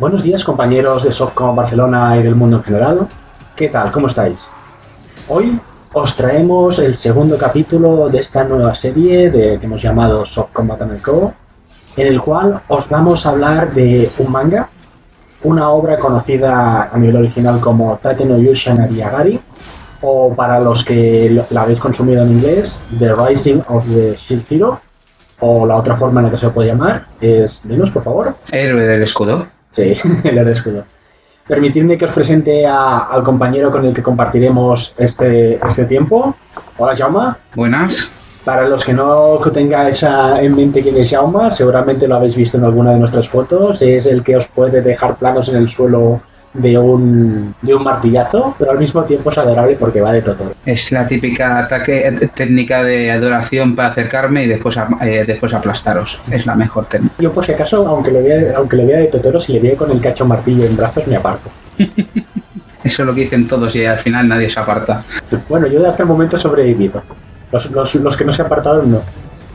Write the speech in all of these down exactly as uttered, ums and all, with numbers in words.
Buenos días, compañeros de Softcom Barcelona y del mundo en general. ¿Qué tal? ¿Cómo estáis? Hoy os traemos el segundo capítulo de esta nueva serie de, que hemos llamado Softcom Co, en el cual os vamos a hablar de un manga, una obra conocida a nivel original como Tate no Yusha Nariyagari, o para los que la habéis consumido en inglés, The Rising of the Shield Hero, o la otra forma en la que se puede llamar es, dinos por favor. Héroe del escudo. Sí, el héroe del escudo. Permitidme que os presente a, al compañero con el que compartiremos este, este tiempo. Hola, Jaume. Buenas. Para los que no tengáis en mente quién es Jaume, seguramente lo habéis visto en alguna de nuestras fotos. Es el que os puede dejar planos en el suelo de un, de un martillazo, pero al mismo tiempo es adorable porque va de Totoro. Es la típica ataque técnica de adoración para acercarme y después, eh, después aplastaros. Es la mejor técnica. Yo, por si acaso, aunque lo vea, aunque lo vea de Totoro, si le veo con el cacho martillo en brazos, me aparto. Eso es lo que dicen todos y al final nadie se aparta. Bueno, yo hasta el momento he sobrevivido. Los, los, los que no se apartaron, no.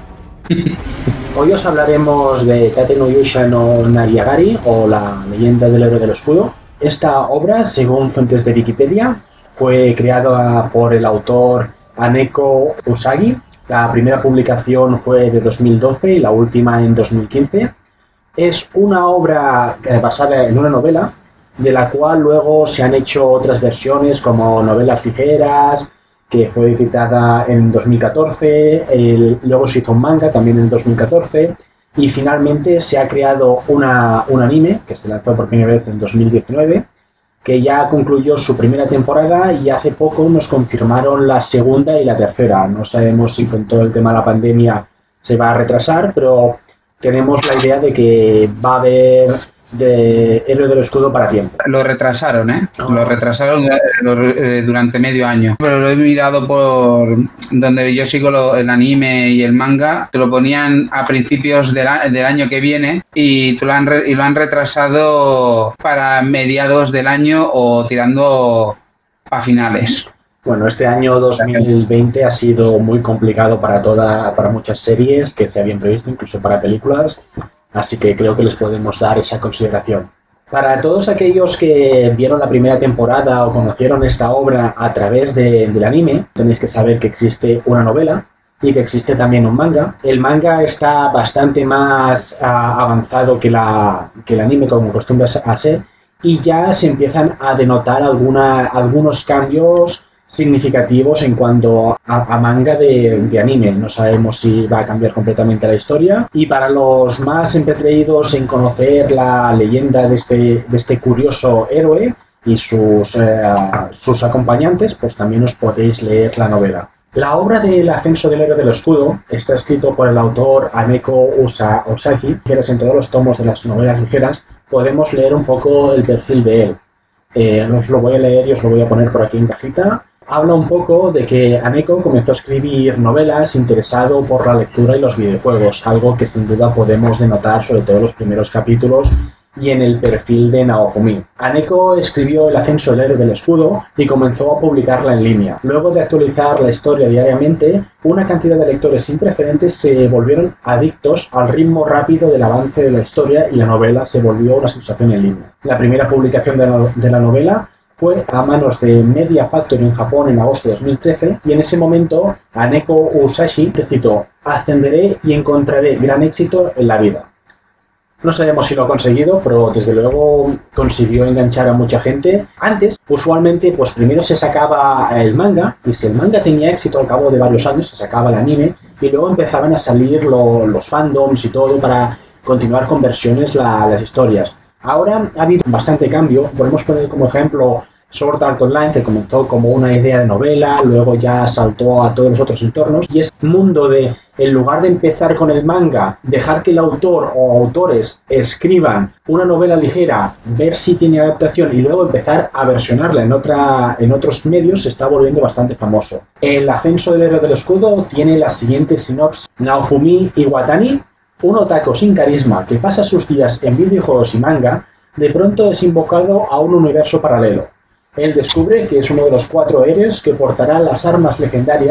Hoy os hablaremos de Tate no Yusha no Nariyagari, o la leyenda del héroe del escudo. Esta obra, según fuentes de Wikipedia, fue creada por el autor Aneko Usagi. La primera publicación fue de dos mil doce y la última en dos mil quince. Es una obra basada en una novela, de la cual luego se han hecho otras versiones como novelas ligeras, que fue editada en dos mil catorce, el, luego se hizo un manga también en dos mil catorce, y finalmente se ha creado una, un anime, que se lanzó por primera vez en dos mil diecinueve, que ya concluyó su primera temporada y hace poco nos confirmaron la segunda y la tercera. No sabemos si con todo el tema de la pandemia se va a retrasar, pero tenemos la idea de que va a haber de Héroe del Escudo para tiempo. Lo retrasaron, ¿eh? No. Lo retrasaron eh, durante medio año. Pero lo he mirado por donde yo sigo lo, el anime y el manga. Te lo ponían a principios del, del año que viene y, te lo han re, y lo han retrasado para mediados del año o tirando a finales. Bueno, este año dos mil veinte ha sido muy complicado para, toda, para muchas series que se habían previsto, incluso para películas. Así que creo que les podemos dar esa consideración. Para todos aquellos que vieron la primera temporada o conocieron esta obra a través de, del anime, tenéis que saber que existe una novela y que existe también un manga. El manga está bastante más uh, avanzado que, la, que el anime, como acostumbra a ser, y ya se empiezan a denotar alguna, algunos cambios significativos en cuanto a, a manga de, de anime. No sabemos si va a cambiar completamente la historia, y para los más empetreídos en conocer la leyenda de este, de este curioso héroe y sus, eh, sus acompañantes, pues también os podéis leer la novela. La obra del ascenso del héroe del escudo está escrito por el autor Aneko Usa, Usagi, que en todos los tomos de las novelas ligeras podemos leer un poco el perfil de él. Eh, os lo voy a leer y os lo voy a poner por aquí en cajita. Habla un poco de que Aneko comenzó a escribir novelas interesado por la lectura y los videojuegos, algo que sin duda podemos denotar sobre todo en los primeros capítulos y en el perfil de Naofumi. Aneko escribió El ascenso del héroe del escudo y comenzó a publicarla en línea. Luego de actualizar la historia diariamente, una cantidad de lectores sin precedentes se volvieron adictos al ritmo rápido del avance de la historia y la novela se volvió una sensación en línea. La primera publicación de la, de la novela fue a manos de Media Factory en Japón en agosto de dos mil trece, y en ese momento Aneko Usagi citó: "Ascenderé y encontraré gran éxito en la vida". No sabemos si lo ha conseguido, pero desde luego consiguió enganchar a mucha gente. Antes, usualmente, pues primero se sacaba el manga, y si el manga tenía éxito al cabo de varios años, se sacaba el anime, y luego empezaban a salir lo, los fandoms y todo para continuar con versiones la, las historias. Ahora ha habido bastante cambio. Podemos poner como ejemplo Sword Art Online, que comenzó como una idea de novela, luego ya saltó a todos los otros entornos, y es un mundo de, en lugar de empezar con el manga, dejar que el autor o autores escriban una novela ligera, ver si tiene adaptación y luego empezar a versionarla en, otra, en otros medios, se está volviendo bastante famoso. El ascenso del héroe del escudo tiene la siguiente sinopsis: Naofumi Iwatani, un otaku sin carisma que pasa sus días en videojuegos y manga, de pronto es invocado a un universo paralelo. Él descubre que es uno de los cuatro héroes que portará las armas legendarias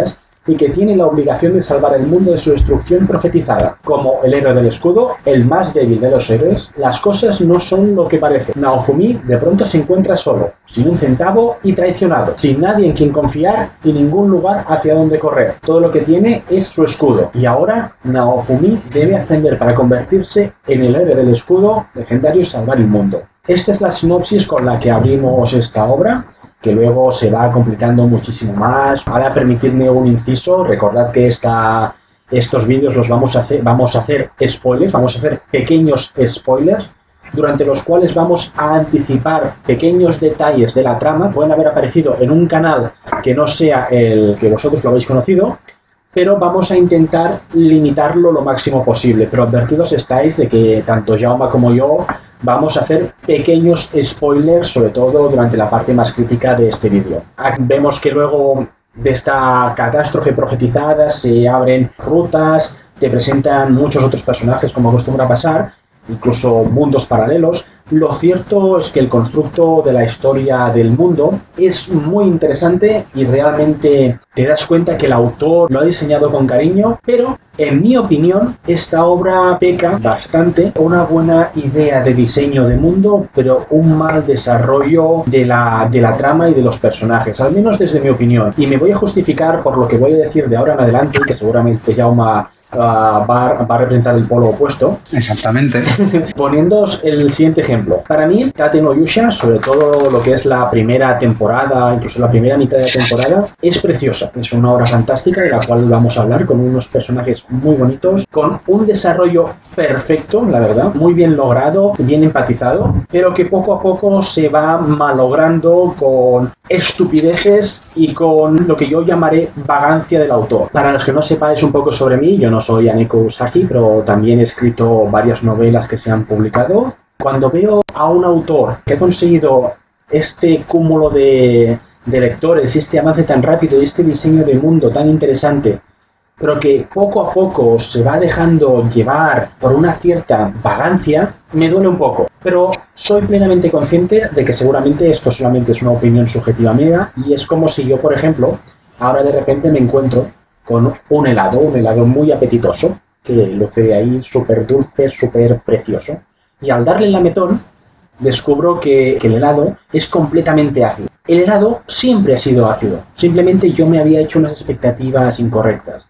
y que tiene la obligación de salvar el mundo de su destrucción profetizada. Como el héroe del escudo, el más débil de los héroes, las cosas no son lo que parece. Naofumi de pronto se encuentra solo, sin un centavo y traicionado, sin nadie en quien confiar y ningún lugar hacia donde correr. Todo lo que tiene es su escudo, y ahora Naofumi debe ascender para convertirse en el héroe del escudo legendario y salvar el mundo. Esta es la sinopsis con la que abrimos esta obra, que luego se va complicando muchísimo más. Ahora permitidme un inciso, recordad que esta, estos vídeos los vamos a hacer, vamos a hacer spoilers, vamos a hacer pequeños spoilers, durante los cuales vamos a anticipar pequeños detalles de la trama. Pueden haber aparecido en un canal que no sea el que vosotros lo habéis conocido, pero vamos a intentar limitarlo lo máximo posible. Pero advertidos estáis de que tanto Jaume como yo vamos a hacer pequeños spoilers, sobre todo durante la parte más crítica de este vídeo. Vemos que luego de esta catástrofe profetizada se abren rutas, te presentan muchos otros personajes como acostumbra pasar, incluso mundos paralelos. Lo cierto es que el constructo de la historia del mundo es muy interesante y realmente te das cuenta que el autor lo ha diseñado con cariño, pero en mi opinión esta obra peca bastante. Una buena idea de diseño de mundo, pero un mal desarrollo de la, de la trama y de los personajes, al menos desde mi opinión. Y me voy a justificar por lo que voy a decir de ahora en adelante, que seguramente Jaume Uh, va, va a representar el polo opuesto. Exactamente. Poniéndoos el siguiente ejemplo. Para mí, Tate no Yusha, sobre todo lo que es la primera temporada, incluso la primera mitad de la temporada, es preciosa. Es una obra fantástica de la cual vamos a hablar, con unos personajes muy bonitos, con un desarrollo perfecto, la verdad, muy bien logrado, bien empatizado, pero que poco a poco se va malogrando con estupideces y con lo que yo llamaré vagancia del autor. Para los que no sepáis un poco sobre mí, yo no soy Aneko Usagi, pero también he escrito varias novelas que se han publicado. Cuando veo a un autor que ha conseguido este cúmulo de, de lectores, este avance tan rápido y este diseño de mundo tan interesante, pero que poco a poco se va dejando llevar por una cierta vagancia, me duele un poco. Pero soy plenamente consciente de que seguramente esto solamente es una opinión subjetiva mía, y es como si yo, por ejemplo, ahora de repente me encuentro con un helado, un helado muy apetitoso, que luce ahí súper dulce, súper precioso, y al darle el lametón descubro que, que el helado es completamente ácido. El helado siempre ha sido ácido, simplemente yo me había hecho unas expectativas incorrectas.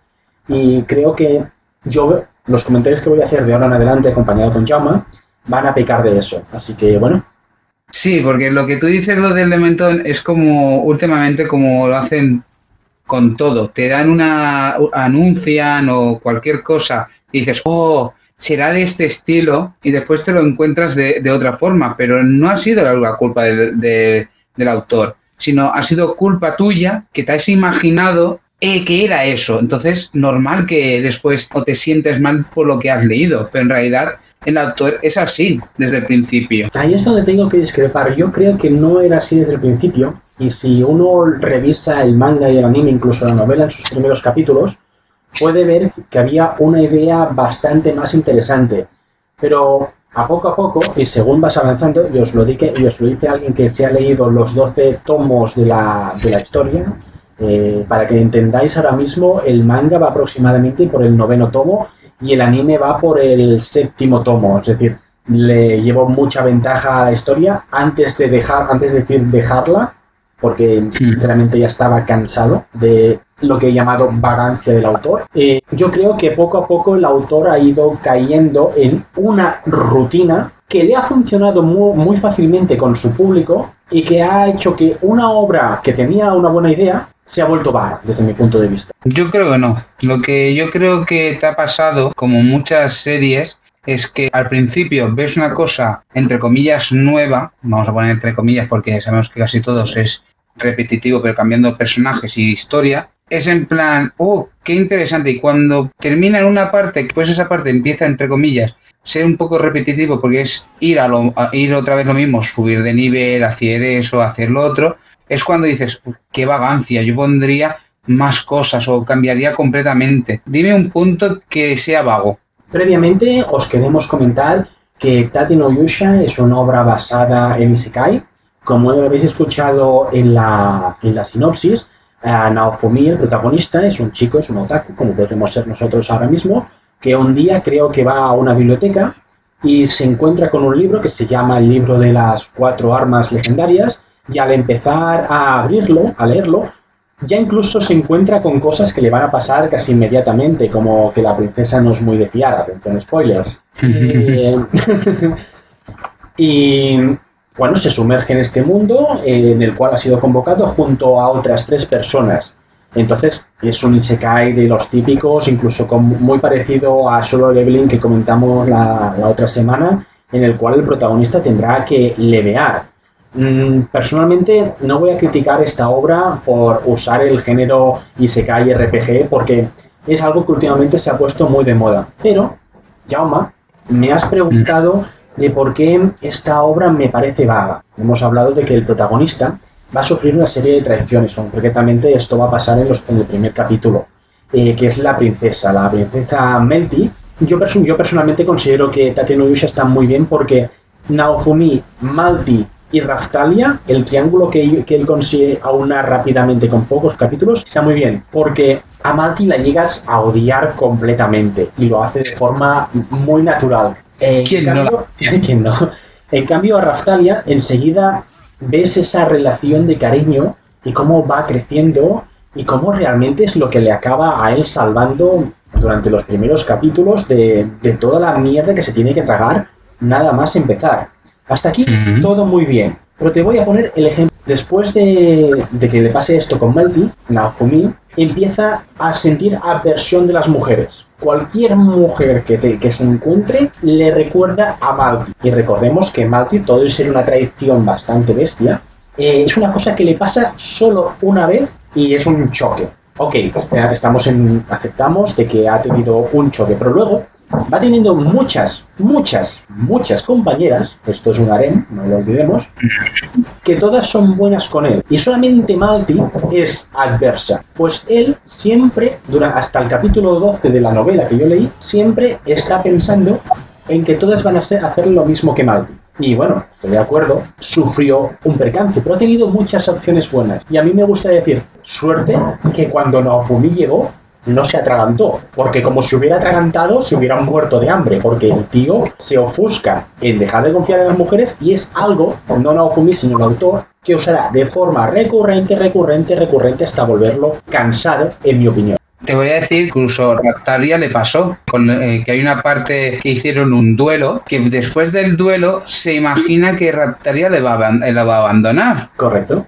Y creo que yo, los comentarios que voy a hacer de ahora en adelante, acompañado con Jaume, van a pecar de eso. Así que, bueno. Sí, porque lo que tú dices, lo del lametón, es como últimamente como lo hacen con todo. Te dan una, anuncian o cualquier cosa y dices, oh, será de este estilo, y después te lo encuentras de, de otra forma. Pero no ha sido la culpa de, de, del autor, sino ha sido culpa tuya, que te has imaginado Eh, que era eso. Entonces, normal que después o te sientes mal por lo que has leído, pero en realidad el autor es así desde el principio. Ahí es donde tengo que discrepar. Yo creo que no era así desde el principio, y si uno revisa el manga y el anime, incluso la novela en sus primeros capítulos, puede ver que había una idea bastante más interesante. Pero a poco a poco, y según vas avanzando, y os lo, dije, y os lo dice alguien que se ha leído los doce tomos de la, de la historia, Eh, para que entendáis, ahora mismo el manga va aproximadamente por el noveno tomo y el anime va por el séptimo tomo, es decir, le llevo mucha ventaja a la historia antes de dejar, antes de decir dejarla, porque sinceramente ya estaba cansado de lo que he llamado vagancia del autor. Eh, yo creo que poco a poco el autor ha ido cayendo en una rutina que le ha funcionado muy, muy fácilmente con su público y que ha hecho que una obra que tenía una buena idea se ha vuelto vaga, desde mi punto de vista. Yo creo que no. Lo que yo creo que te ha pasado, como muchas series, es que al principio ves una cosa, entre comillas, nueva, vamos a poner entre comillas porque sabemos que casi todos es repetitivo, pero cambiando personajes y historia, es en plan, oh, qué interesante, y cuando termina en una parte, pues esa parte empieza, entre comillas, ser un poco repetitivo porque es ir, a lo, a ir otra vez lo mismo, subir de nivel, hacer eso, hacer lo otro, es cuando dices, qué vagancia, yo pondría más cosas o cambiaría completamente. Dime un punto que sea vago. Previamente os queremos comentar que Tate no Yusha es una obra basada en Isekai. Como lo habéis escuchado en la, en la sinopsis, Uh, Naofumi, el protagonista, es un chico, es un otaku, como podemos ser nosotros ahora mismo, que un día creo que va a una biblioteca y se encuentra con un libro que se llama el libro de las cuatro armas legendarias, y al empezar a abrirlo, a leerlo, ya incluso se encuentra con cosas que le van a pasar casi inmediatamente, como que la princesa no es muy de fiar, atención, spoilers. eh, y bueno, se sumerge en este mundo eh, en el cual ha sido convocado junto a otras tres personas. Entonces es un isekai de los típicos, incluso con, muy parecido a Solo Leveling que comentamos la, la otra semana, en el cual el protagonista tendrá que levear. Mm, personalmente no voy a criticar esta obra por usar el género isekai R P G, porque es algo que últimamente se ha puesto muy de moda. Pero, Jauma, me has preguntado de por qué esta obra me parece vaga. Hemos hablado de que el protagonista va a sufrir una serie de traiciones, concretamente esto va a pasar en, los, en el primer capítulo, eh, que es la princesa, la princesa Melty. Yo, perso yo personalmente considero que Tate no Yusha está muy bien porque Naofumi, Malty y Raftalia, el triángulo que, que él consigue aunar rápidamente con pocos capítulos, está muy bien, porque a Malty la llegas a odiar completamente y lo hace de forma muy natural. En ¿Quién cambio, no? ¿quién no? En cambio, a Raftalia enseguida ves esa relación de cariño y cómo va creciendo y cómo realmente es lo que le acaba a él salvando durante los primeros capítulos de, de toda la mierda que se tiene que tragar nada más empezar. Hasta aquí uh-huh. todo muy bien, pero te voy a poner el ejemplo. Después de, de que le pase esto con Melty, Naofumi empieza a sentir aversión de las mujeres. Cualquier mujer que, te, que se encuentre le recuerda a Malty. Y recordemos que Malty, todo es ser una traición bastante bestia, eh, es una cosa que le pasa solo una vez y es un choque. Ok, pues estamos en, aceptamos de que ha tenido un choque, pero luego va teniendo muchas, muchas, muchas compañeras, esto es un harem, no lo olvidemos, que todas son buenas con él. Y solamente Malty es adversa. Pues él siempre, durante, hasta el capítulo doce de la novela que yo leí, siempre está pensando en que todas van a ser, hacer lo mismo que Malty. Y bueno, estoy de acuerdo, sufrió un percance, pero ha tenido muchas opciones buenas. Y a mí me gusta decir, suerte que cuando Naofumi llegó, no se atragantó, porque como se hubiera atragantado se hubiera muerto de hambre, porque el tío se ofusca en dejar de confiar en las mujeres y es algo, no Naofumi sino el autor, que usará de forma recurrente, recurrente, recurrente hasta volverlo cansado, en mi opinión. Te voy a decir, incluso a Raftalia le pasó, con, eh, que hay una parte que hicieron un duelo, que después del duelo se imagina que Raftalia le va a, le va a abandonar. Correcto.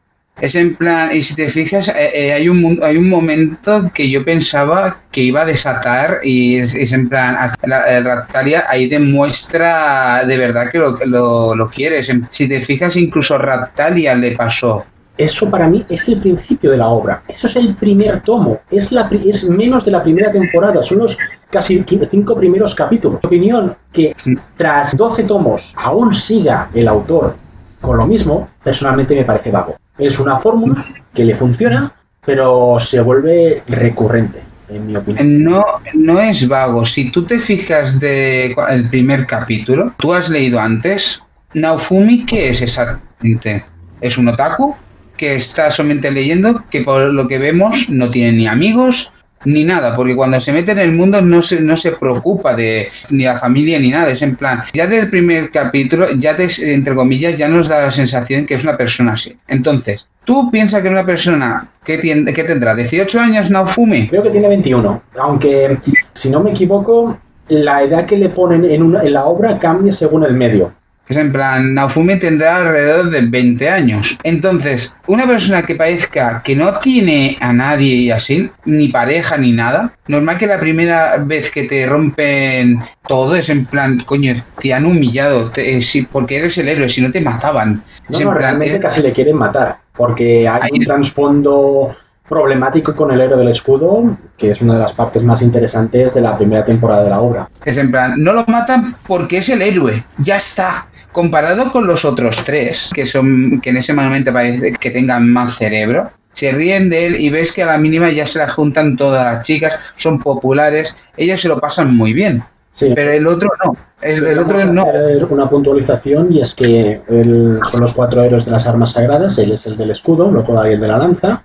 Es en plan, y si te fijas, eh, eh, hay, un, hay un momento que yo pensaba que iba a desatar y es, es en plan, hasta la, la Raftalia ahí demuestra de verdad que lo, lo, lo quiere. Si te fijas, incluso a Raftalia le pasó. Eso para mí es el principio de la obra. Eso es el primer tomo. Es, la, es menos de la primera temporada. Son los casi cinco primeros capítulos. Mi opinión que tras doce tomos aún siga el autor con lo mismo, personalmente me parece vago. Es una fórmula que le funciona, pero se vuelve recurrente, en mi opinión. No, no es vago. Si tú te fijas del de primer capítulo, tú has leído antes, Naofumi, ¿qué es exactamente? ¿Es un otaku que está solamente leyendo, que por lo que vemos no tiene ni amigos ni nada, porque cuando se mete en el mundo no se, no se preocupa de ni la familia ni nada, es en plan, ya del primer capítulo, ya te, entre comillas, ya nos da la sensación que es una persona así. Entonces, ¿tú piensas que una persona que, tiene, que tendrá dieciocho años, Naofumi? Creo que tiene veintiuno, aunque, si no me equivoco, la edad que le ponen en, una, en la obra cambia según el medio. Es en plan, Naofumi tendrá alrededor de veinte años. Entonces, una persona que parezca que no tiene a nadie y así, ni pareja ni nada, normal que la primera vez que te rompen todo es en plan, coño, te han humillado, te, si, porque eres el héroe, si no te mataban. No, es no, en plan, realmente es... casi le quieren matar, porque hay Ahí... un trasfondo problemático con el héroe del escudo, que es una de las partes más interesantes de la primera temporada de la obra. Es en plan, no lo matan porque es el héroe, ya está. Comparado con los otros tres, que son que en ese momento parece que tengan más cerebro, se ríen de él y ves que a la mínima ya se la juntan todas las chicas, son populares, ellos se lo pasan muy bien. Sí. Pero el otro no, el, el otro no. Una puntualización, y es que él, son los cuatro héroes de las armas sagradas, él es el del escudo, luego hay el de la lanza,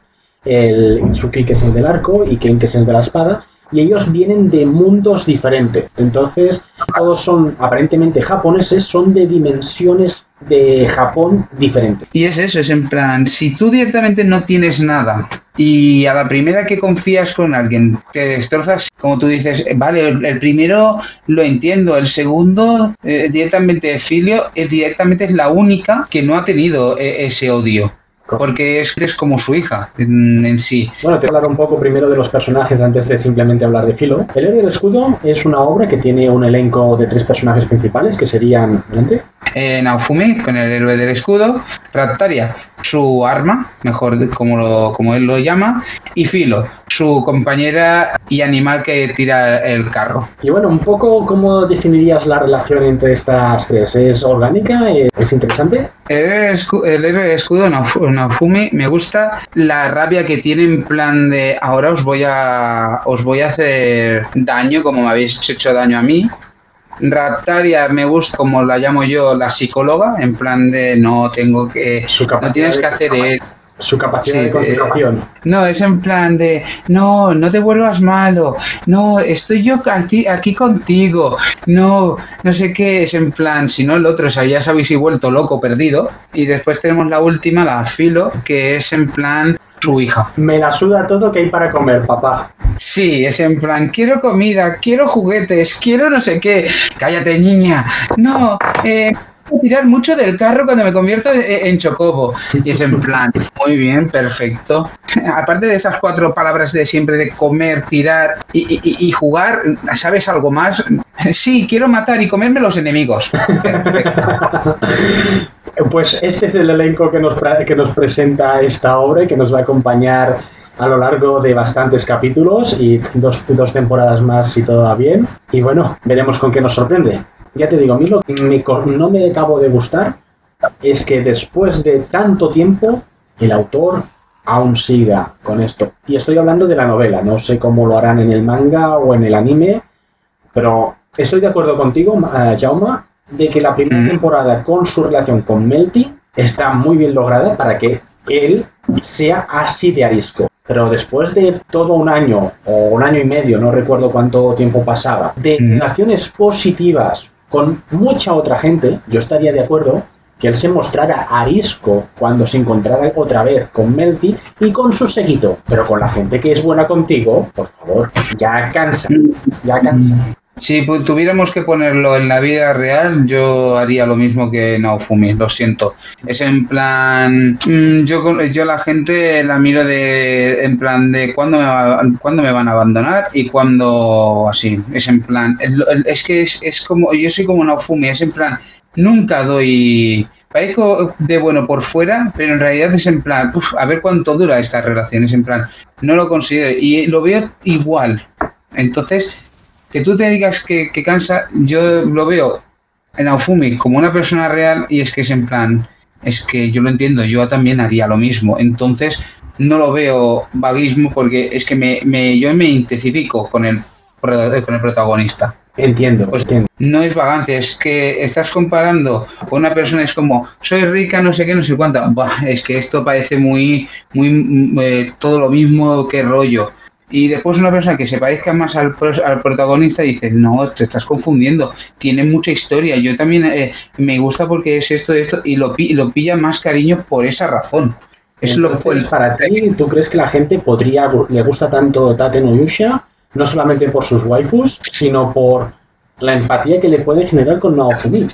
el Itsuki, que es el del arco, y Ken, que es el de la espada, y ellos vienen de mundos diferentes. Entonces, todos son aparentemente japoneses, son de dimensiones de Japón diferentes. Y es eso, es en plan, si tú directamente no tienes nada y a la primera que confías con alguien te destrozas, como tú dices, vale, el, el primero lo entiendo, el segundo eh, directamente Filio, eh, directamente es la única que no ha tenido eh, ese odio. Porque es, es como su hija en, en sí. Bueno, te voy a hablar un poco primero de los personajes antes de simplemente hablar de Filo. El héroe del escudo es una obra que tiene un elenco de tres personajes principales que serían... ¿Adelante? Eh, Naofumi, con el héroe del escudo, Raptaria, su arma, mejor como, lo, como él lo llama, y Filo, su compañera y animal que tira el carro. Y bueno, un poco, ¿cómo definirías la relación entre estas tres? ¿Es orgánica? ¿Es interesante? El héroe del escudo, Naofumi, me gusta la rabia que tiene en plan de ahora os voy a os voy a hacer daño como me habéis hecho daño a mí. Raptaria me gusta, como la llamo yo, la psicóloga, en plan de no tengo que, no tienes que hacer esto. Su capacidad Sí, de concentración. Eh, no, es en plan de no, no te vuelvas malo, no, estoy yo aquí, aquí contigo, no, no sé qué, es en plan, si no el otro, o sea, ya os habéis vuelto loco, perdido. Y después tenemos la última, la Filo, que es en plan su hija. Me la suda todo que hay para comer, papá. Sí, es en plan, quiero comida, quiero juguetes, quiero no sé qué. Cállate, niña. No, eh... tirar mucho del carro cuando me convierto en chocobo. Y es en plan, muy bien, perfecto. Aparte de esas cuatro palabras de siempre de comer, tirar y, y, y jugar, ¿sabes algo más? Sí, quiero matar y comerme los enemigos. Perfecto. Pues este es el elenco que nos, que nos presenta esta obra y que nos va a acompañar a lo largo de bastantes capítulos y dos, dos temporadas más si todo va bien. Y bueno, veremos con qué nos sorprende. Ya te digo, a mí lo que me, no me acabo de gustar es que después de tanto tiempo el autor aún siga con esto. Y estoy hablando de la novela, no sé cómo lo harán en el manga o en el anime, pero estoy de acuerdo contigo, uh, Jauma, de que la primera mm. temporada con su relación con Melty está muy bien lograda para que él sea así de arisco. Pero después de todo un año o un año y medio, no recuerdo cuánto tiempo pasaba, de mm. relaciones positivas con mucha otra gente, yo estaría de acuerdo que él se mostrara arisco cuando se encontrara otra vez con Melty y con su séquito. Pero con la gente que es buena contigo, por favor, ya cansa, ya cansa. Si tuviéramos que ponerlo en la vida real, yo haría lo mismo que Naofumi, lo siento. Es en plan, yo yo la gente la miro de en plan de cuándo me, va, cuándo me van a abandonar y cuándo así. Es en plan, es, es que es, es como, yo soy como Naofumi, es en plan, nunca doy... Parezco de bueno por fuera, pero en realidad es en plan, uf, a ver cuánto dura esta relación, es en plan, no lo considero y lo veo igual. Entonces... que tú te digas que, que cansa, yo lo veo en Naofumi como una persona real y es que es en plan, es que yo lo entiendo, yo también haría lo mismo, entonces no lo veo vaguismo porque es que me, me yo me identifico con el, con el protagonista. Entiendo, pues entiendo. No es vagancia, es que estás comparando con una persona, es como, soy rica, no sé qué, no sé cuánto, bah, es que esto parece muy, muy, eh, todo lo mismo, qué rollo. Y después una persona que se parezca más al, al protagonista dice, no, te estás confundiendo, tiene mucha historia, yo también eh, me gusta porque es esto, esto, y lo, lo pilla más cariño por esa razón. Es lo que para ti, ¿tú crees que la gente podría, le gusta tanto Tate no Yusha, no solamente por sus waifus, sino por la empatía que le puede generar con Naofumi?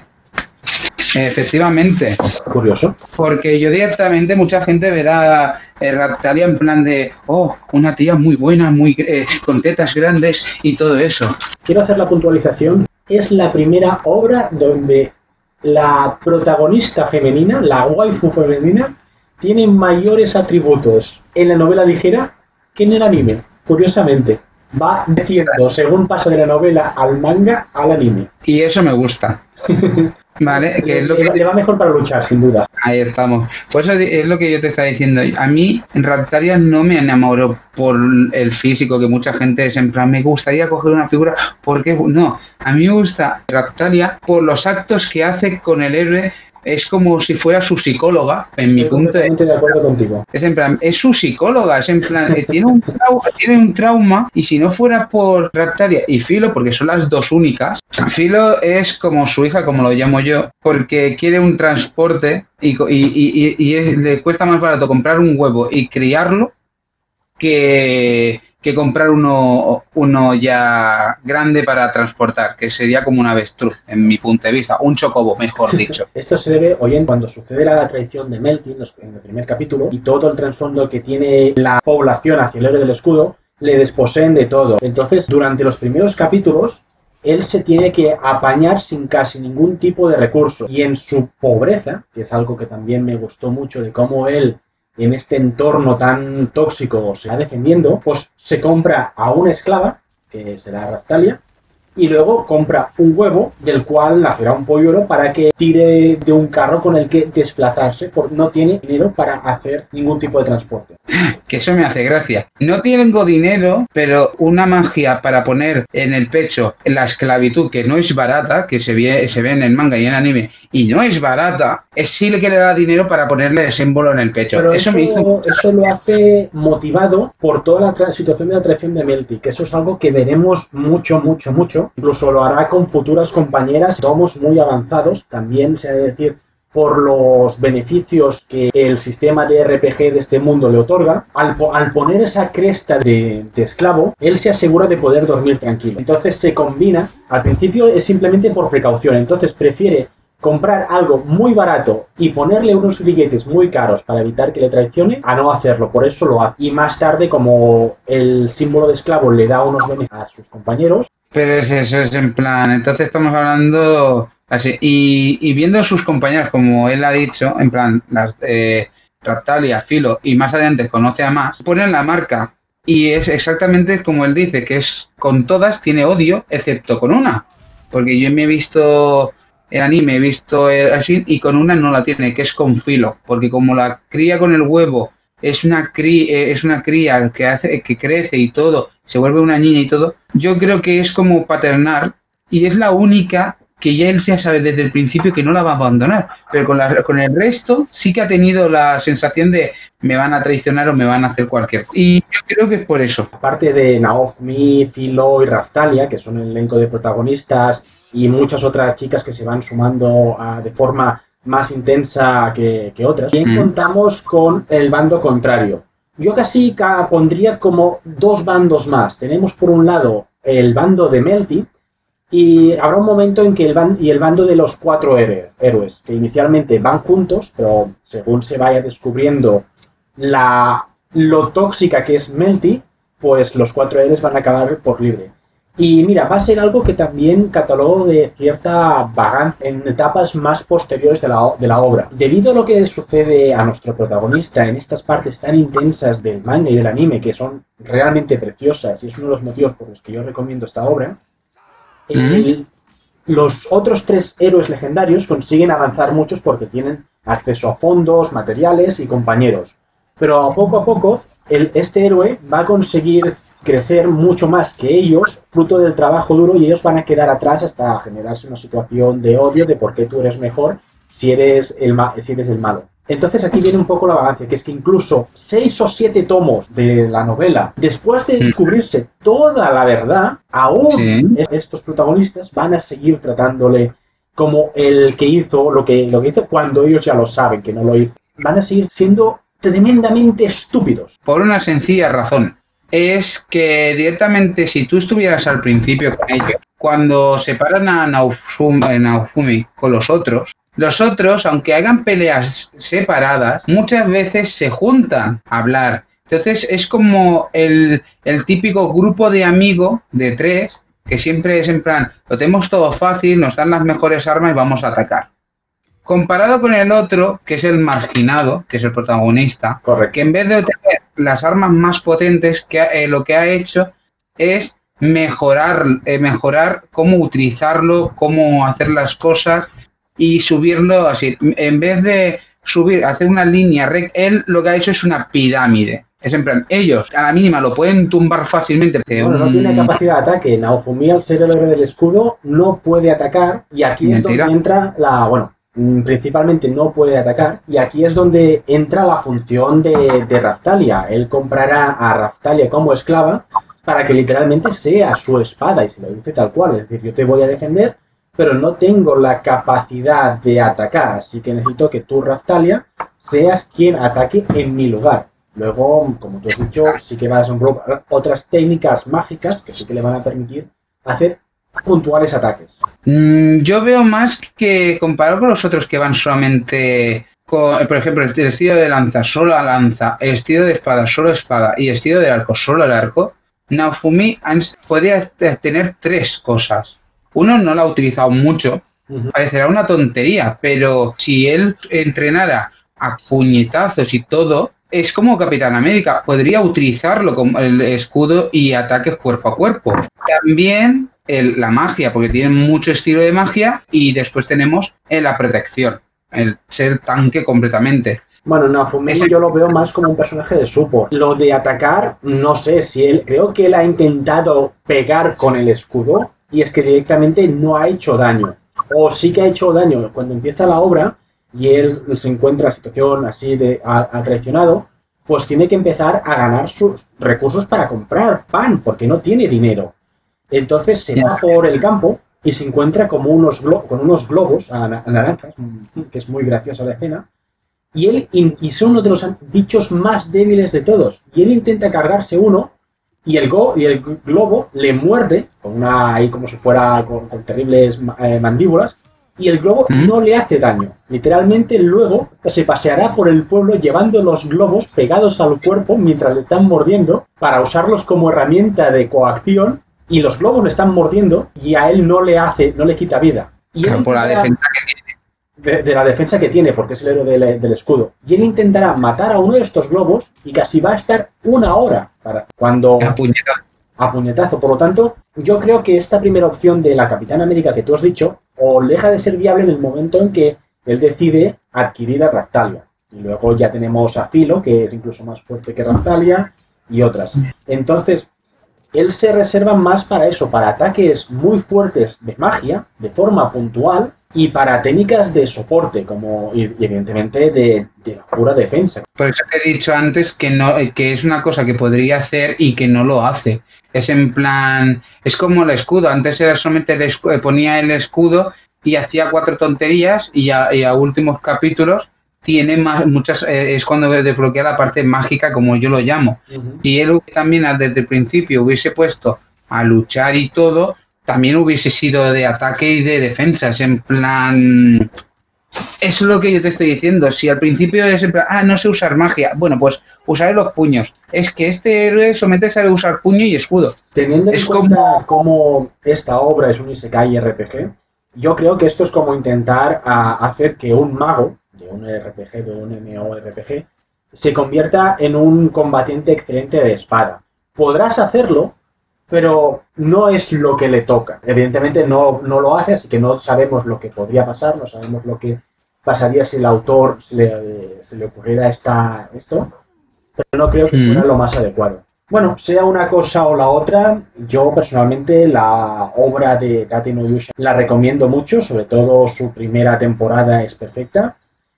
Efectivamente. Curioso. Porque yo directamente, mucha gente verá eh, Raptaria en plan de, oh, una tía muy buena, muy eh, con tetas grandes y todo eso. Quiero hacer la puntualización. Es la primera obra donde la protagonista femenina, la waifu femenina, tiene mayores atributos en la novela ligera que en el anime. Curiosamente, va diciendo según pasa de la novela al manga al anime. Y eso me gusta. Vale, que es lo que le va mejor para luchar, sin duda. Ahí estamos. Pues eso es lo que yo te estaba diciendo. A mí, en Raptaria no me enamoró por el físico, que mucha gente es en plan, me gustaría coger una figura, porque no. A mí me gusta Raptaria por los actos que hace con el héroe es como si fuera su psicóloga, en Estoy mi punto de completamente de acuerdo contigo. Es en plan, es su psicóloga, es en plan, eh, tiene, un trauma, tiene un trauma y si no fuera por Raptalia y Filo, porque son las dos únicas, Filo es como su hija, como lo llamo yo, porque quiere un transporte y, y, y, y es, le cuesta más barato comprar un huevo y criarlo que, que comprar uno, uno ya grande para transportar, que sería como un avestruz, en mi punto de vista, un chocobo, mejor dicho. Esto se debe, oye, cuando sucede la traición de Melty en el primer capítulo y todo el trasfondo que tiene la población hacia el héroe del escudo, le desposeen de todo. Entonces, durante los primeros capítulos, él se tiene que apañar sin casi ningún tipo de recurso. Y en su pobreza, que es algo que también me gustó mucho de cómo él en este entorno tan tóxico se va defendiendo, pues se compra a una esclava, que será Raptalia, y luego compra un huevo del cual nacerá un polluelo para que tire de un carro con el que desplazarse, porque no tiene dinero para hacer ningún tipo de transporte. Que eso me hace gracia. No tengo dinero, pero una magia para poner en el pecho la esclavitud, que no es barata, que se ve, se ve en el manga y en el anime, y no es barata, es sí que le da dinero para ponerle el símbolo en el pecho. Pero eso, eso, me hizo... eso lo hace motivado por toda la situación de la traición de Melty, que eso es algo que veremos mucho, mucho, mucho. Incluso lo hará con futuras compañeras, tomos muy avanzados, también se ha de decir, por los beneficios que el sistema de R P G de este mundo le otorga. Al, al poner esa cresta de, de esclavo, él se asegura de poder dormir tranquilo. Entonces se combina, al principio es simplemente por precaución, entonces prefiere comprar algo muy barato y ponerle unos grilletes muy caros para evitar que le traicione, a no hacerlo, por eso lo hace. Y más tarde, como el símbolo de esclavo le da unos beneficios a sus compañeros. Pero es eso, es en plan, entonces estamos hablando así, y, y viendo sus compañeras, como él ha dicho, en plan, las eh, Raptalia, Filo, y más adelante conoce a más, ponen la marca, y es exactamente como él dice, que es con todas tiene odio, excepto con una, porque yo me he visto el anime, he visto así, y con una no la tiene, que es con Filo, porque como la cría con el huevo, es una cría, es una cría que hace, que crece y todo, se vuelve una niña y todo, yo creo que es como paternal y es la única que ya él ya sabe desde el principio que no la va a abandonar, pero con, la, con el resto sí que ha tenido la sensación de me van a traicionar o me van a hacer cualquier cosa. Y yo creo que es por eso. Aparte de Naofumi, Filo y Raptalia, que son el elenco de protagonistas, y muchas otras chicas que se van sumando a, de forma más intensa que, que otras, y mm. contamos con el bando contrario. Yo casi pondría como dos bandos más. Tenemos por un lado el bando de Melty, y habrá un momento en que el, ban y el bando de los cuatro héroes, que inicialmente van juntos, pero según se vaya descubriendo la, lo tóxica que es Melty, pues los cuatro héroes van a acabar por libre. Y mira, va a ser algo que también catalogo de cierta vagancia en etapas más posteriores de la, de la obra. Debido a lo que sucede a nuestro protagonista en estas partes tan intensas del manga y del anime, que son realmente preciosas, y es uno de los motivos por los que yo recomiendo esta obra, el, los otros tres héroes legendarios consiguen avanzar muchos porque tienen acceso a fondos, materiales y compañeros. Pero a poco a poco, el, este héroe va a conseguir crecer mucho más que ellos, fruto del trabajo duro, y ellos van a quedar atrás hasta generarse una situación de odio de por qué tú eres mejor si eres el, ma si eres el malo. Entonces aquí viene un poco la vagancia, que es que incluso seis o siete tomos de la novela, después de descubrirse toda la verdad, aún sí. estos protagonistas van a seguir tratándole como el que hizo lo que, lo que hizo cuando ellos ya lo saben que no lo hizo. Van a seguir siendo tremendamente estúpidos. Por una sencilla razón. Es que directamente si tú estuvieras al principio con ellos, cuando separan a Naofumi, a Naofumi con los otros, los otros, aunque hagan peleas separadas, muchas veces se juntan a hablar. Entonces es como el, el típico grupo de amigos de tres, que siempre es en plan, lo tenemos todo fácil, nos dan las mejores armas y vamos a atacar. Comparado con el otro, que es el marginado, que es el protagonista, correcto, que en vez de tener las armas más potentes, que eh, lo que ha hecho es mejorar, eh, mejorar cómo utilizarlo, cómo hacer las cosas y subirlo así. En vez de subir, hacer una línea recta, él lo que ha hecho es una pirámide. Es en plan, ellos a la mínima lo pueden tumbar fácilmente. Bueno, no tiene capacidad de ataque. Naofumi, al ser el héroe del escudo, no puede atacar. Y aquí es donde entra la... Bueno, principalmente no puede atacar, y aquí es donde entra la función de, de Raftalia. Él comprará a Raftalia como esclava para que literalmente sea su espada, y se lo dice tal cual, es decir, yo te voy a defender, pero no tengo la capacidad de atacar, así que necesito que tú, Raftalia, seas quien ataque en mi lugar. Luego, como tú has dicho, sí que vas a desenvolver otras técnicas mágicas que sí que le van a permitir hacer puntuales ataques. Mm, yo veo más que comparado con los otros que van solamente con, por ejemplo, el estilo de lanza, solo a lanza, el estilo de espada, solo espada y el estilo de arco, solo el arco. Naofumi podría tener tres cosas. Uno, no lo ha utilizado mucho, uh-huh. Parecerá una tontería, pero si él entrenara a puñetazos y todo, es como Capitán América, podría utilizarlo como el escudo y ataques cuerpo a cuerpo. También el, la magia, porque tiene mucho estilo de magia, y después tenemos en la protección, el ser tanque completamente. Bueno, Naofumi Ese... yo lo veo más como un personaje de support. Lo de atacar, no sé si él, creo que él ha intentado pegar con el escudo y es que directamente no ha hecho daño. O sí que ha hecho daño cuando empieza la obra y él se encuentra en situación así de ha, ha traicionado, pues tiene que empezar a ganar sus recursos para comprar pan, porque no tiene dinero. Entonces se va por el campo y se encuentra como unos glo- con unos globos a, a naranjas, que es muy graciosa la escena. Y él y son uno de los bichos más débiles de todos. Y él intenta cargarse uno y el, go, y el globo le muerde, con una ahí como si fuera con, con terribles eh, mandíbulas, y el globo ¿Mm? no le hace daño. Literalmente luego se paseará por el pueblo llevando los globos pegados al cuerpo mientras le están mordiendo para usarlos como herramienta de coacción, y los globos le están mordiendo y a él no le hace, no le quita vida. Y claro, por la defensa que tiene. De, de la defensa que tiene, porque es el héroe del, del escudo. Y él intentará matar a uno de estos globos y casi va a estar una hora para cuando a puñetazo. a puñetazo. Por lo tanto, yo creo que esta primera opción de la Capitana América que tú has dicho, o deja de ser viable en el momento en que él decide adquirir a Raftalia. Y luego ya tenemos a Philo, que es incluso más fuerte que Raftalia, y otras. Entonces, él se reserva más para eso, para ataques muy fuertes de magia, de forma puntual, y para técnicas de soporte, como y evidentemente de, de la pura defensa. Por eso te he dicho antes que no, que es una cosa que podría hacer y que no lo hace. Es en plan, es como el escudo. Antes era solamente el escudo, ponía el escudo y hacía cuatro tonterías, y a, y a últimos capítulos tiene más, muchas, eh, es cuando desbloquea la parte mágica, como yo lo llamo. Uh-huh. Si él también desde el principio hubiese puesto a luchar y todo, también hubiese sido de ataque y de defensas, en plan... Eso es lo que yo te estoy diciendo. Si al principio es en plan, ah, no sé usar magia, bueno, pues usaré los puños. Es que este héroe solamente sabe usar puño y escudo. Teniendo en es cuenta como... cómo esta obra es un Isekai R P G, yo creo que esto es como intentar a, hacer que un mago de un R P G, de un MMORPG, se convierta en un combatiente excelente de espada. Podrás hacerlo, pero no es lo que le toca. Evidentemente no, no lo hace, así que no sabemos lo que podría pasar, no sabemos lo que pasaría si el autor se le, se le ocurriera esta, esto, pero no creo que fuera lo más adecuado. Bueno, sea una cosa o la otra, yo personalmente la obra de Tate no Yusha la recomiendo mucho, sobre todo su primera temporada es perfecta.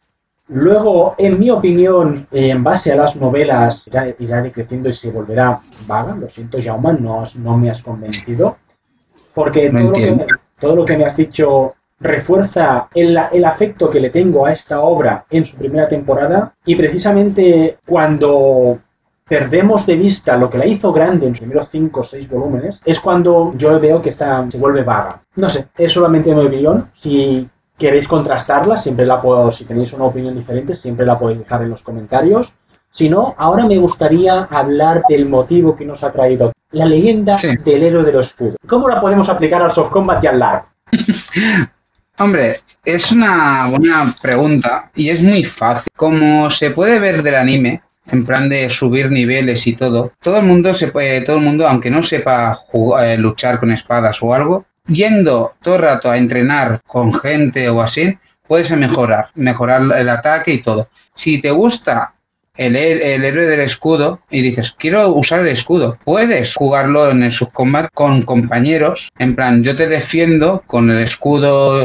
Luego, en mi opinión, en base a las novelas, irá, irá decreciendo y se volverá vaga. Lo siento, Jaume, no, no me has convencido. Porque no todo, lo que, todo lo que me has dicho refuerza el, el afecto que le tengo a esta obra en su primera temporada. Y precisamente cuando perdemos de vista lo que la hizo grande en sus primeros cinco o seis volúmenes, es cuando yo veo que esta se vuelve vaga. No sé, es solamente mi opinión. Si queréis contrastarla, siempre la puedo, si tenéis una opinión diferente, siempre la podéis dejar en los comentarios. Si no, ahora me gustaría hablar del motivo que nos ha traído la leyenda sí. del héroe de los escudos. ¿Cómo la podemos aplicar al soft combat y al LARP? Hombre, es una buena pregunta y es muy fácil. Como se puede ver del anime, en plan de subir niveles y todo, todo el mundo, se puede, todo el mundo aunque no sepa jugar, eh, luchar con espadas o algo, yendo todo el rato a entrenar con gente o así, puedes mejorar, mejorar el ataque y todo. Si te gusta el, el héroe del escudo y dices, quiero usar el escudo, puedes jugarlo en el subcombat con compañeros, en plan, yo te defiendo con el escudo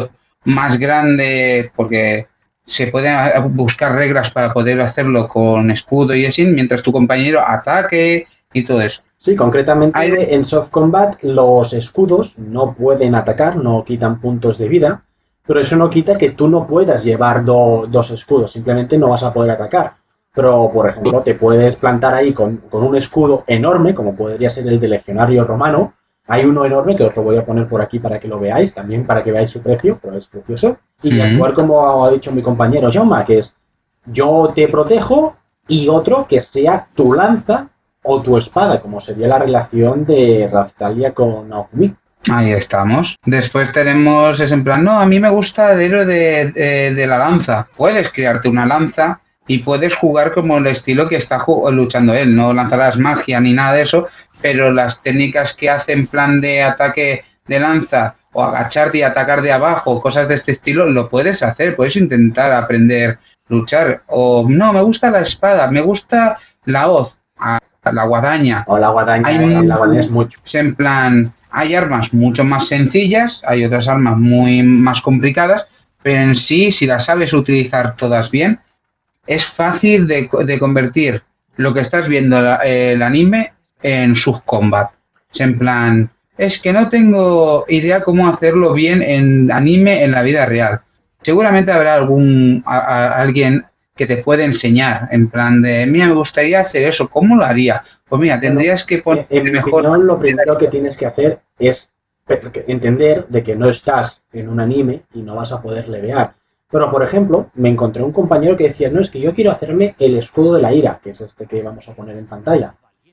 más grande, porque se pueden buscar reglas para poder hacerlo con escudo y así, mientras tu compañero ataque y todo eso. Sí, concretamente Hay... en Soft Combat los escudos no pueden atacar, no quitan puntos de vida, pero eso no quita que tú no puedas llevar do, dos escudos, simplemente no vas a poder atacar. Pero, por ejemplo, te puedes plantar ahí con, con un escudo enorme, como podría ser el de Legionario Romano. Hay uno enorme que os lo voy a poner por aquí para que lo veáis, también para que veáis su precio, pero es precioso. Y mm-hmm. actuar como ha dicho mi compañero Jaume, que es yo te protejo, y otro que sea tu lanza o tu espada, como sería la relación de Raphtalia con Naofumi. Ahí estamos. Después tenemos ese en plan, no, a mí me gusta el héroe de, de, de la lanza. Puedes crearte una lanza y puedes jugar como el estilo que está luchando él. No lanzarás magia ni nada de eso, pero las técnicas que hace en plan de ataque de lanza o agacharte y atacar de abajo, cosas de este estilo, lo puedes hacer. Puedes intentar aprender a luchar. O no, me gusta la espada, me gusta la hoz, la guadaña. O la guadaña, hay, eh, la guadaña es mucho. Es en plan, hay armas mucho más sencillas, hay otras armas muy más complicadas, pero en sí, si las sabes utilizar todas bien, es fácil de, de convertir lo que estás viendo la, el anime en subcombat. Es en plan, es que no tengo idea cómo hacerlo bien en anime en la vida real. Seguramente habrá algún a, a, alguien que te puede enseñar, en plan de, mira, me gustaría hacer eso, ¿cómo lo haría? Pues mira, tendrías que poner en mejor... Opinión, lo primero que tienes que hacer es entender de que no estás en un anime y no vas a poder levear. Pero, por ejemplo, me encontré un compañero que decía, no, es que yo quiero hacerme el escudo de la ira, que es este que vamos a poner en pantalla.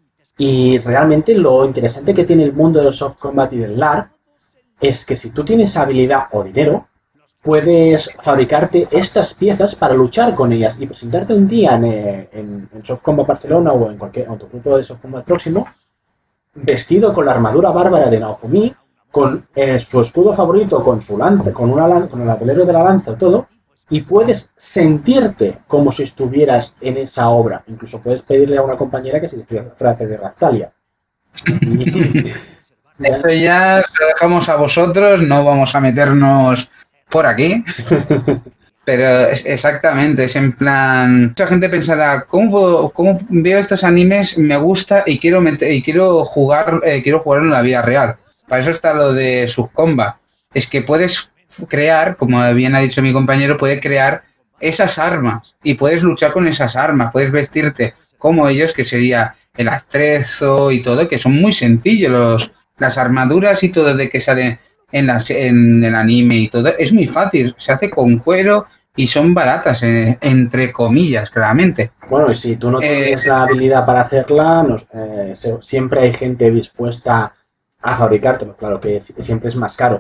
Y realmente lo interesante que tiene el mundo del soft combat y del L A R es que si tú tienes habilidad o dinero, puedes fabricarte estas piezas para luchar con ellas y presentarte un día en, en, en Soft Combat Barcelona o en cualquier otro grupo de Soft Combat próximo, vestido con la armadura bárbara de Naofumi, con eh, su escudo favorito, con su lanza, con una lanza, con el avelero de la lanza, todo, y puedes sentirte como si estuvieras en esa obra. Incluso puedes pedirle a una compañera que se disfrace de Raphtalia. Eso ya se lo dejamos a vosotros, no vamos a meternos por aquí. Pero exactamente, es en plan... Mucha gente pensará, ¿cómo, puedo, cómo veo estos animes? Me gusta y quiero meter, y quiero jugar eh, quiero jugar en la vida real. Para eso está lo de subcombat. Es que puedes crear, como bien ha dicho mi compañero, puede crear esas armas y puedes luchar con esas armas, puedes vestirte como ellos, que sería el atrezo y todo, que son muy sencillos los, las armaduras y todo de que salen en, las, en el anime y todo. Es muy fácil, se hace con cuero y son baratas, eh, entre comillas, claramente. Bueno, y si tú no tienes eh, la habilidad para hacerla, nos, eh, se, siempre hay gente dispuesta a fabricártelo, claro que siempre es más caro.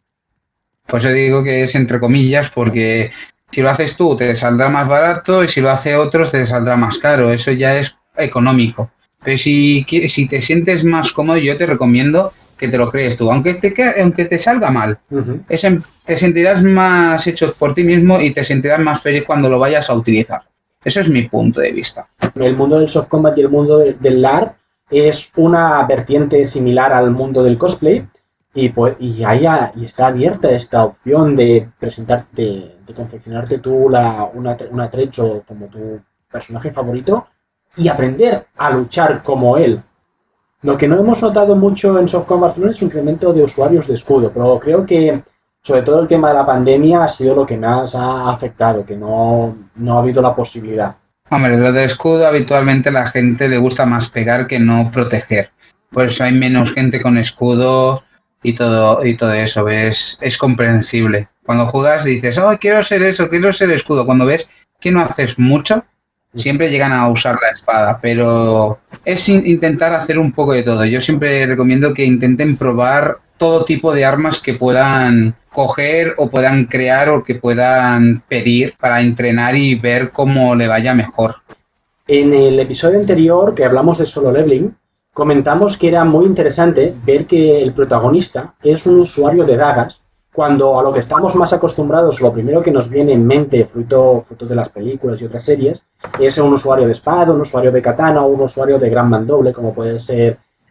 Pues yo digo que es entre comillas porque si lo haces tú te saldrá más barato y si lo hace otros te saldrá más caro, eso ya es económico. Pero si, si te sientes más cómodo, yo te recomiendo que te lo crees tú, aunque te, aunque te salga mal. Uh-huh. es, te sentirás más hecho por ti mismo y te sentirás más feliz cuando lo vayas a utilizar. Eso es mi punto de vista. El mundo del soft combat y el mundo del L A R es una vertiente similar al mundo del cosplay y, pues, y, ahí y está abierta esta opción de presentarte, de, de confeccionarte tú la, una, un atrecho como tu personaje favorito y aprender a luchar como él. Lo que no hemos notado mucho en Soft Combat es un incremento de usuarios de escudo, pero creo que sobre todo el tema de la pandemia ha sido lo que más ha afectado, que no, no ha habido la posibilidad. Hombre, lo de escudo habitualmente a la gente le gusta más pegar que no proteger. Por eso hay menos gente con escudo y todo y todo eso. Es, es comprensible. Cuando juegas dices, oh, quiero ser eso, quiero ser escudo. Cuando ves que no haces mucho, siempre llegan a usar la espada. Pero es in- intentar hacer un poco de todo. Yo siempre recomiendo que intenten probar todo tipo de armas que puedan coger o puedan crear o que puedan pedir para entrenar y ver cómo le vaya mejor. En el episodio anterior que hablamos de Solo Leveling, comentamos que era muy interesante ver que el protagonista es un usuario de dagas, cuando a lo que estamos más acostumbrados, lo primero que nos viene en mente, fruto, fruto de las películas y otras series, es un usuario de espada, un usuario de katana o un usuario de gran mandoble, como puede ser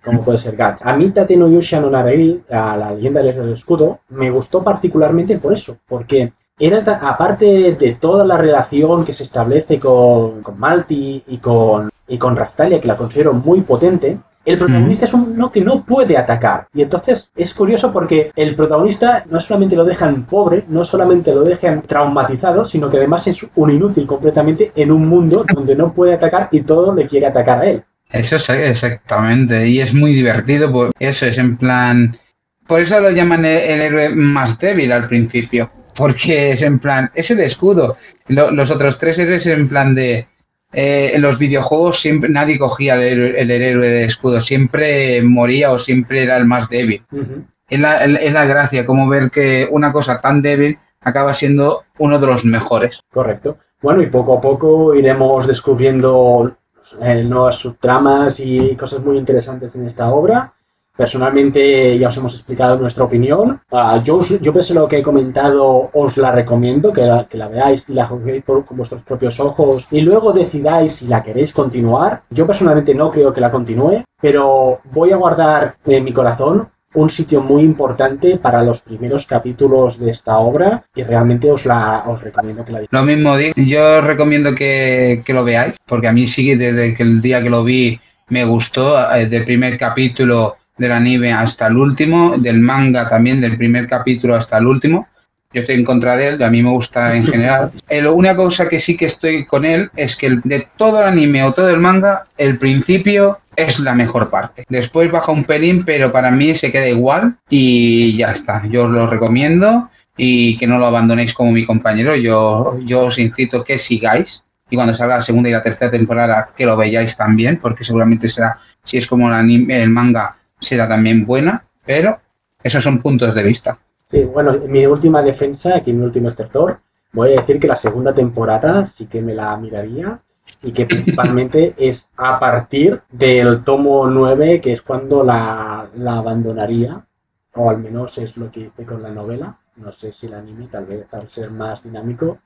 como puede ser Guts. A mí Tate no Yusha no Naragi, a la leyenda del escudo, me gustó particularmente por eso, porque era, aparte de toda la relación que se establece con, con Malti y con, y con Raftalia, que la considero muy potente, el protagonista mm. es uno que no puede atacar. Y entonces es curioso porque el protagonista no solamente lo dejan pobre, no solamente lo dejan traumatizado, sino que además es un inútil completamente en un mundo donde no puede atacar y todo le quiere atacar a él. Eso es exactamente, y es muy divertido, por eso es en plan... Por eso lo llaman el, el héroe más débil al principio, porque es en plan, es el escudo. Lo, los otros tres héroes en plan de... Eh, en los videojuegos siempre nadie cogía el, el, el héroe de escudo, siempre moría o siempre era el más débil. Uh-huh. Es la, es la gracia, como ver que una cosa tan débil acaba siendo uno de los mejores. Correcto. Bueno, y poco a poco iremos descubriendo eh, nuevas subtramas y cosas muy interesantes en esta obra. Personalmente ya os hemos explicado nuestra opinión. Uh, yo, yo pese a lo que he comentado, os la recomiendo, que la, que la veáis y la juzguéis por, con vuestros propios ojos y luego decidáis si la queréis continuar. Yo personalmente no creo que la continúe, pero voy a guardar en mi corazón un sitio muy importante para los primeros capítulos de esta obra y realmente os la os recomiendo que la veáis. Lo mismo digo, yo os recomiendo que, que lo veáis, porque a mí sí, desde que el día que lo vi me gustó, desde el primer capítulo del anime hasta el último, del manga también, del primer capítulo hasta el último. Yo estoy en contra de él, a mí me gusta en general. Eh, una cosa que sí que estoy con él es que el, de todo el anime o todo el manga, el principio es la mejor parte. Después baja un pelín, pero para mí se queda igual y ya está. Yo os lo recomiendo y que no lo abandonéis como mi compañero. Yo, yo os incito que sigáis y cuando salga la segunda y la tercera temporada que lo veáis también, porque seguramente será, si es como el anime, el manga, será también buena, pero esos son puntos de vista. Sí, bueno, en mi última defensa, aquí en mi último estertor, voy a decir que la segunda temporada sí que me la miraría y que principalmente es a partir del tomo nueve, que es cuando la, la abandonaría, o al menos es lo que hice con la novela. No sé si el anime, tal vez al ser más dinámico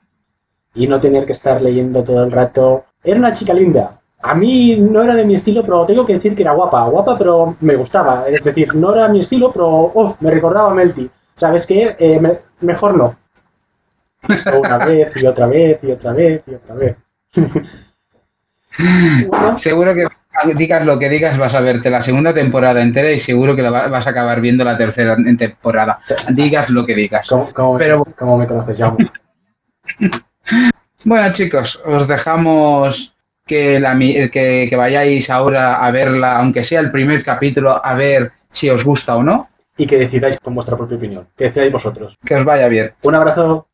y no tener que estar leyendo todo el rato. Era una chica linda. A mí no era de mi estilo, pero tengo que decir que era guapa. Guapa, pero me gustaba. Es decir, no era mi estilo, pero oh, me recordaba a Melty. ¿Sabes qué? Eh, me, mejor no. Una vez y otra vez y otra vez y otra vez. Bueno. Seguro que digas lo que digas, vas a verte la segunda temporada entera y seguro que la vas a acabar viendo la tercera temporada. Digas lo que digas. ¿Cómo, cómo, pero... ¿cómo me conoces, Jaume? Bueno, chicos, os dejamos... Que, la, que, que vayáis ahora a verla, aunque sea el primer capítulo, a ver si os gusta o no. Y que decidáis con vuestra propia opinión. Que decidáis vosotros. Que os vaya bien. Un abrazo.